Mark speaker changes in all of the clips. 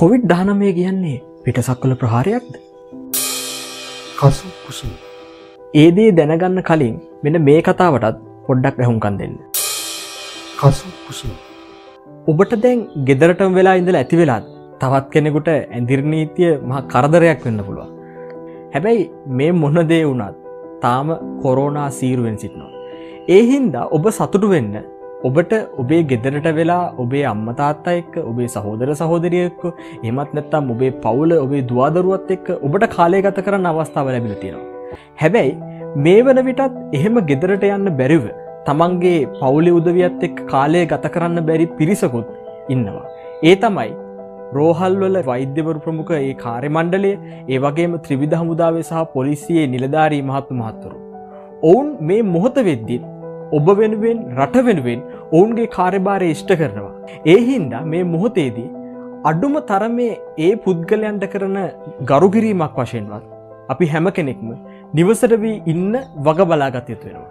Speaker 1: COVID-19 කියන්නේ පිටසක්වල ප්‍රහාරයක්ද?
Speaker 2: කසු කුසු.
Speaker 1: ඒ දේ දැනගන්න කලින් මෙන්න මේ කතාවටත් පොඩ්ඩක් ඇහුම්කන් දෙන්න.
Speaker 2: කසු කුසු.
Speaker 1: ඔබට දැන් ගෙදරටම වෙලා ඉඳලා ඇති වෙලාද? තවත් කෙනෙකුට ඇඳිරි නීතිය මහා කරදරයක් වෙන්න පුළුවන්. හැබැයි මේ මොන දේ වුණත් තාම කොරෝනා සීරුවෙන් සිටිනවා. ඒ හින්දා ඔබ සතුටු වෙන්න. ඔබට ඔබේ ගෙදරට වෙලා ඔබේ අම්මා තාත්තා එක්ක ඔබේ සහෝදර සහෝදරියෝ එක්ක එහෙමත් නැත්නම් ඔබේ පවුල ඔබේ දුවදරුවත් එක්ක ඔබට කාලය ගත කරන්න අවස්ථාව ලැබිලා තියෙනවා. හැබැයි මේ වන විටත් එහෙම ගෙදරට යන්න බැරිව තමන්ගේ පවුලේ උදවියත් එක්ක කාලය ගත කරන්න බැරි පිරිසකුත් ඉන්නවා. ඒ තමයි රෝහල්වල වෛද්‍යවරු ප්‍රමුඛ ඒ කාර්ය මණ්ඩලය, ඒ වගේම ත්‍රිවිධ හමුදාවේ සහ පොලිසියේ නිලධාරී මහත්තුරු. ඔවුන් මේ මොහොත වෙද්දී ඔබ වෙනුවෙන් රට වෙනුවෙන් ඔවුන්ගේ කාර්යභාරය ඉෂ්ට කරනවා. ඒ හින්දා මේ මොහොතේදී අඩුම තරමේ ඒ පුද්ගලයන්ට කරන ගරුකිරීමක් වශයෙන්වත් අපි හැම කෙනෙක්ම නිවසට වී ඉන්න වග බලාගත යුතු වෙනවා.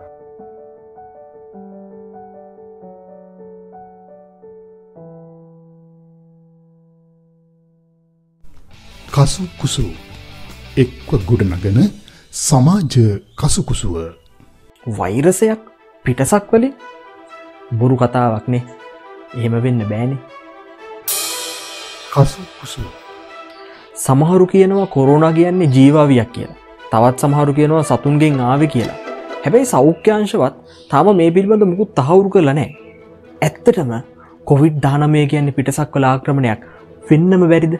Speaker 2: කසු කුසු එක්ව ගොඩනගන සමාජ කසුකුසුව.
Speaker 1: වෛරසයක් පිටසක් වලින් බොරු කතාවක් නේ. එහෙම වෙන්න බෑනේ.
Speaker 2: කසු කුසු.
Speaker 1: සමහරු කියනවා කොරෝනා කියන්නේ ජීවාවියක් කියලා. තවත් සමහරු කියනවා සතුන්ගෙන් ආවේ කියලා. හැබැයි සෞඛ්‍ය අංශවත් තාම මේ පිළිබඳව මුකුත් තහවුරු කරලා නැහැ. ඇත්තටම COVID-19 කියන්නේ පිටසක් වල ආක්‍රමණයක් වෙන්නම බැරිද?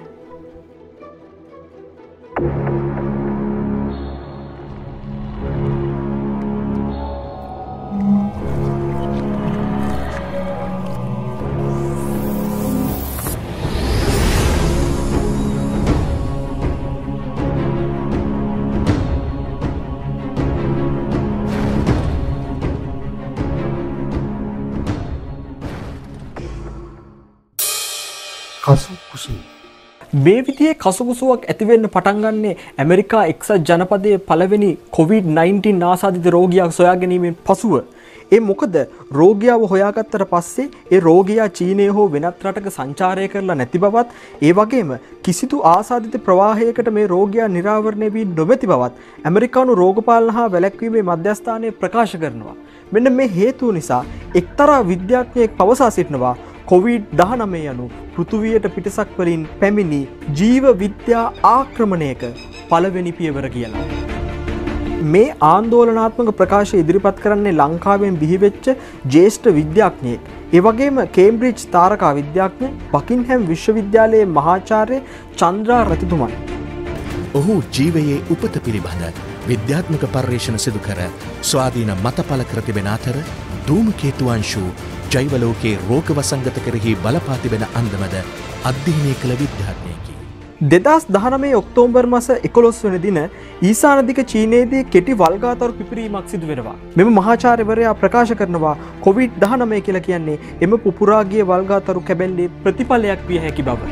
Speaker 2: කසු කුසු.
Speaker 1: මේ විදිහේ කසුකුසුවක් ඇතිවෙන්න පටන් ගන්නේ ඇමරිකා එක්සත් ජනපදයේ පළවෙනි COVID-19 ආසාදිත රෝගියා සොයා ගැනීමෙන් පසුව. ඒ මොකද රෝගියාව හොයාගත්තට පස්සේ ඒ රෝගියා චීනයේ හෝ වෙනත් රටක සංචාරය කරලා නැති බවත්, ඒ වගේම කිසිදු ආසාදිත ප්‍රවාහයකට මේ රෝගියා නිරාවරණය වී නොමැති බවත් ඇමරිකානු රෝගපාලන හා වැළැක්වීමේ මධ්‍යස්ථානය ප්‍රකාශ කරනවා. මෙන්න මේ හේතුව නිසා එක්තරා විද්‍යාඥයෙක් පවසා සිටිනවා COVID-19 යනු පෘථුවියට පිටසක් වලින් පැමිණි ජීව විද්‍යා ආක්‍රමණයක පළවෙනි පියවර කියලා. මේ ආందోලනාත්මක ප්‍රකාශය ඉදිරිපත් කරන්නේ ලංකාවෙන් බිහිවෙච්ච ජ්‍යෙෂ්ඨ විද්‍යාඥයෙක්. ඒ වගේම කේම්බ්‍රිජ් තාරකා විද්‍යාඥ බකින්හැම් විශ්වවිද්‍යාලයේ මහාචාර්ය චන්ද්‍රා රතිතුමන්.
Speaker 3: ඔහු ජීවයේ උපත පිළිබඳ විද්‍යාත්මක පර්යේෂණ සිදු කර ස්වාධීන මත පළ කර තිබෙන අතර ධූමකේතුවංශු ජෛවලෝකයේ රෝග වසංගත කෙරෙහි බලපා තිබෙන අන්දමද අධ්‍යයනය කළ විද්‍යාඥයෙකි.
Speaker 1: 2019 ඔක්තෝබර් මාස 11 වෙනි දින ඊසානදික චීනයේදී කෙටි වල්ගාතරු පිපිරීමක් සිදු වෙනවා. මෙම මහාචාර්යවරයා ප්‍රකාශ කරනවා COVID-19 කියලා කියන්නේ එම පුපුරාගිය වල්ගාතරු කැබැල්ලේ ප්‍රතිඵලයක් විය හැකි බව.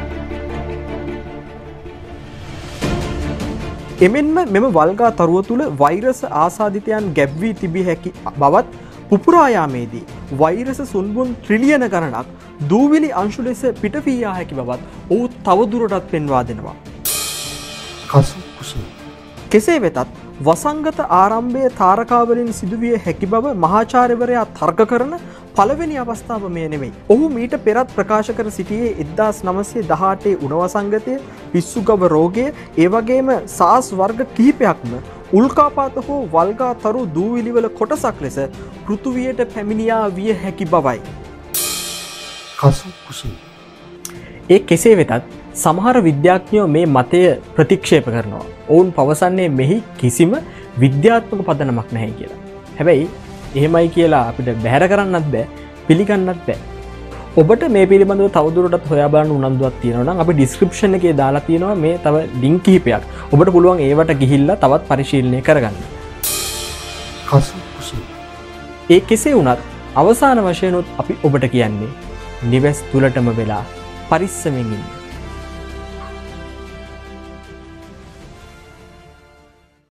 Speaker 1: එමෙන්ම මෙම වල්ගාතරුව තුළ වෛරස් ආසාදිතයන් ගැබ්වී තිබිය හැකි බවත් පුපුරා යාමේදී වෛරස සුන්බුන් ට්‍රිලියන ගණනක් දූවිලි අංශු ලෙස පිටවී යා හැකි බවත් ඔහු තවදුරටත් පෙන්වා දෙනවා.
Speaker 2: කසු කුසු.
Speaker 1: කෙසේ වෙතත් වසංගත ආරම්භයේ තාරකාවලින් සිදුවිය හැකි බව මහාචාර්යවරයා තර්ක කරන පළවෙනි අවස්ථාව මේ නෙමෙයි. ඔහු මීට පෙරත් ප්‍රකාශ කර සිටියේ 1918 උණ වසංගතය, පිස්සුගව රෝගය, ඒ වගේම SARS වර්ග කිහිපයක්ම උල්කාපාත හෝ වල්ගාතරු දූවිලිවල කොටසක් ලෙස පෘථුවියට පැමිණියා විය හැකි බවයි.
Speaker 2: කසු කුසු.
Speaker 1: ඒ කෙසේ වෙතත් සමහර විද්‍යාඥයෝ මේ මතය ප්‍රතික්ෂේප කරනවා. ඔවුන් පවසන්නේ මෙහි කිසිම විද්‍යාත්මක පදනමක් නැහැ කියලා. හැබැයි එහෙමයි කියලා අපිට බැහැර කරන්නත් බෑ, පිළිගන්නත් බෑ. ඔබට මේ පිළිබඳව තවදුරටත් හොයා බලන්න උනන්දුවක් තියෙනවා නම් අපි ඩිස්ක්‍රිප්ෂන් එකේ දාලා තියෙනවා මේ තව ලින්ක් කිහිපයක්. ඔබට පුළුවන් ඒවට ගිහිල්ලා තවත් පරිශීලනය කරගන්න.
Speaker 2: කසු කුසු.
Speaker 1: ඒ කෙසේ වුණත් අවසාන වශයෙන් අපි ඔබට කියන්නේ නිවෙස් තුලටම වෙලා පරිස්සමෙන් ඉන්න.